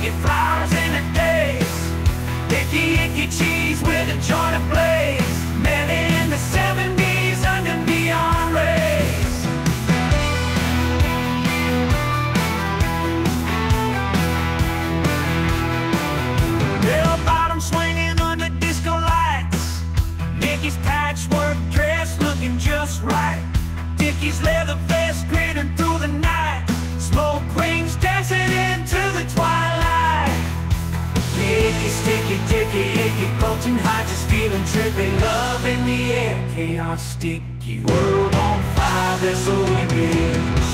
get flowers in a daze. Dicky Icky Cheez with a joint ablaze. Met in the 70s under neon rays. Bell bottom swinging under disco lights. Micky's patchwork dress looking just right. Dicky's leather vest grinning through the night. Smoke rings dancing into the twilight. Micky, sticky, Dicky, Icky, colton high, just feeling trippy. Love in the air, chaos sticky. World on fire, there's so we live.